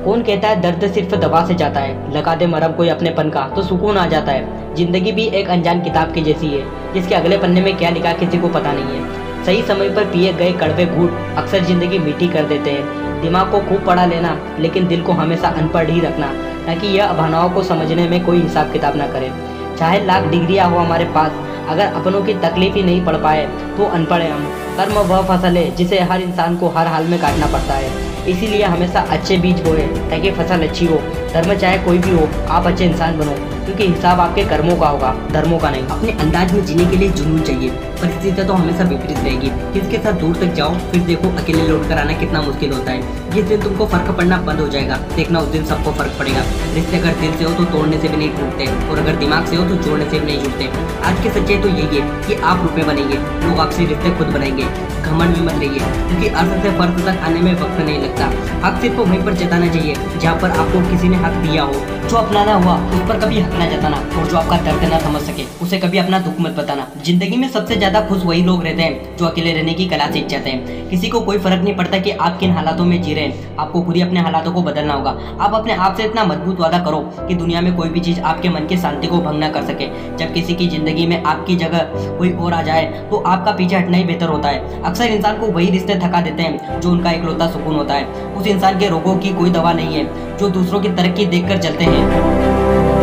कौन कहता है दर्द सिर्फ दवा से जाता है, लगा दे मरहम कोई अपनेपन का तो सुकून आ जाता है। जिंदगी भी एक अनजान किताब की जैसी है, जिसके अगले पन्ने में क्या लिखा किसी को पता नहीं है। सही समय पर पिए गए कड़वे घूंट अक्सर जिंदगी मीठी कर देते हैं। दिमाग को खूब पढ़ा लेना, लेकिन दिल को हमेशा अनपढ़ ही रखना, ताकि यह भावनाओं को समझने में कोई हिसाब किताब ना करे। चाहे लाख डिग्रियाँ हो हमारे पास, अगर अपनों की तकलीफ ही नहीं पढ़ पाए तो अनपढ़ है हम। कर्म वह फसल है जिसे हर इंसान को हर हाल में काटना पड़ता है। इसीलिए हमेशा अच्छे बीज बोए ताकि फसल अच्छी हो। धर्म चाहे कोई भी हो, आप अच्छे इंसान बनो, क्योंकि हिसाब आपके कर्मों का होगा, धर्मों का नहीं। अपने अंदाज में जीने के लिए जुनून चाहिए। परिस्थितियाँ तो हमेशा विपरीत रहेगी। किसके साथ दूर तक जाओ, फिर देखो अकेले लौट कर आना कितना मुश्किल होता है। जिस दिन तुमको फर्क पड़ना बंद हो जाएगा, देखना उस दिन सबको फर्क पड़ेगा। रिश्ते अगर दिल से हो तो तोड़ने से भी नहीं टूटते, और अगर दिमाग से हो तो जोड़ने से भी नहीं जुड़ते। आज की सच्चाई तो यही है कि आप रुपए बनेंगे, लोग आपसे रिश्ते खुद बनाएंगे। घमंड में मत रहिए, क्योंकि अर्थ से फर्क तक आने में वक्त नहीं लगता। हक सिर्फ वहीं पर जताना चाहिए जहाँ पर आपको किसी ने हक दिया हो। जो अपनाना हुआ उस पर कभी हक न जताना, और जो आपका दर्द ना समझ सके उसे कभी अपना दुख मत बताना। जिंदगी में सबसे ज्यादा खुश वही लोग रहते हैं जो अकेले रहने की कला सीख जाते हैं। किसी को कोई फर्क नहीं पड़ता कि आप किन हालातों में जी रहे हैं, आपको खुद ही अपने हालातों को बदलना होगा। आप अपने आप से इतना मजबूत वादा करो कि दुनिया में कोई भी चीज आपके मन की शांति को भंग न कर सके। जब किसी की जिंदगी में आपकी जगह कोई और आ जाए तो आपका पीछे हटना ही बेहतर होता है। अक्सर इंसान को वही रिश्ते थका देते हैं जो उनका इकलौता सुकून होता है। उस इंसान के रोगों की कोई दवा नहीं है जो दूसरों की तरक्की देखकर चलते हैं।